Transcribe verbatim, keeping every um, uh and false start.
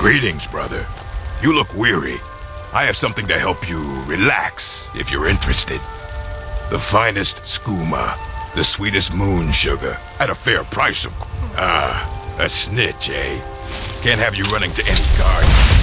Greetings, brother. You look weary. I have something to help you relax, if you're interested. The finest skooma, the sweetest moon sugar, at a fair price of... Ah, a snitch, eh? Can't have you running to any guard.